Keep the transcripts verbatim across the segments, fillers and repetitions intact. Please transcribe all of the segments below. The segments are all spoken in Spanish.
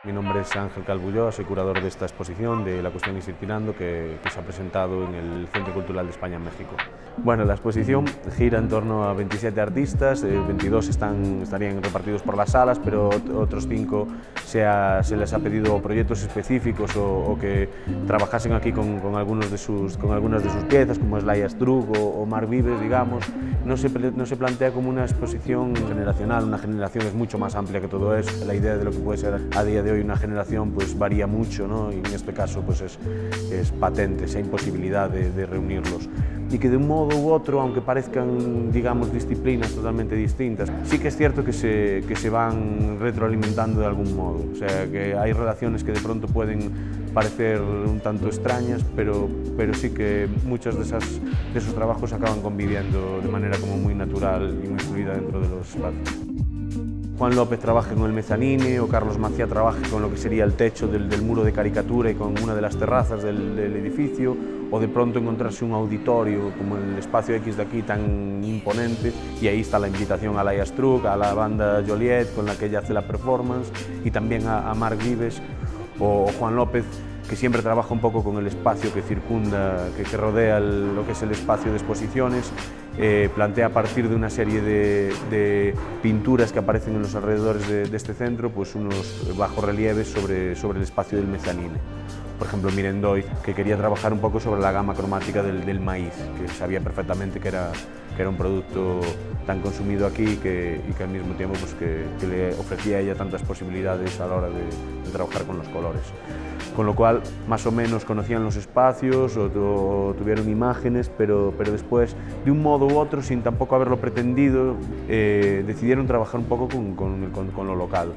Mi nombre es Ángel Calbulló, soy curador de esta exposición de La cuestión es ir tirando que, que se ha presentado en el Centro Cultural de España en México. Bueno, la exposición gira en torno a veintisiete artistas, eh, veintidós están, estarían repartidos por las salas, pero otros cinco se, ha, se les ha pedido proyectos específicos o, o que trabajasen aquí con, con, algunos de sus, con algunas de sus piezas, como es Laia Strug o, o Marc Vives, digamos. No se, no se plantea como una exposición generacional, una generación es mucho más amplia que todo eso. La idea de lo que puede ser a día de hoy una generación pues varía mucho, ¿no? Y en este caso pues es, es patente esa imposibilidad de, de reunirlos. Y que de un modo u otro, aunque parezcan, digamos, disciplinas totalmente distintas, sí que es cierto que se, que se van retroalimentando de algún modo. O sea, que hay relaciones que de pronto pueden parecer un tanto extrañas, pero, pero sí que muchos de, esas, de esos trabajos acaban conviviendo de manera como muy natural y muy fluida dentro de los espacios. Juan López trabaja con el mezanine o Carlos Maciá trabaja con lo que sería el techo del, del muro de caricatura y con una de las terrazas del, del edificio, o de pronto encontrarse un auditorio como el Espacio X de aquí tan imponente, y ahí está la invitación a Laia Strug, a la banda Joliet con la que ella hace la performance, y también a, a Marc Vives o, o Juan López, que siempre trabaja un poco con el espacio que circunda, que, que rodea el, lo que es el espacio de exposiciones. Eh, plantea a partir de una serie de, de pinturas que aparecen en los alrededores de, de este centro, pues unos bajorrelieves sobre, sobre el espacio del mezanine. Por ejemplo, Mirendoy, que quería trabajar un poco sobre la gama cromática del, del maíz, que sabía perfectamente que era, que era un producto tan consumido aquí que, y que al mismo tiempo pues, que, que le ofrecía a ella tantas posibilidades a la hora de, de trabajar con los colores. Con lo cual, más o menos conocían los espacios o, o tuvieron imágenes, pero, pero después, de un modo u otro, sin tampoco haberlo pretendido, eh, decidieron trabajar un poco con, con, con, con lo local.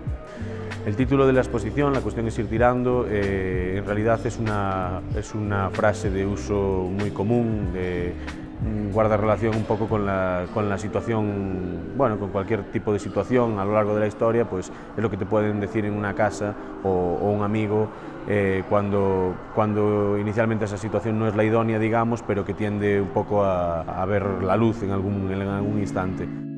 El título de la exposición, La cuestión es ir tirando, eh, en realidad es una, es una frase de uso muy común, de, guarda relación un poco con la, con la situación, bueno, con cualquier tipo de situación a lo largo de la historia, pues es lo que te pueden decir en una casa o, o un amigo eh, cuando, cuando inicialmente esa situación no es la idónea, digamos, pero que tiende un poco a, a ver la luz en algún, en algún instante.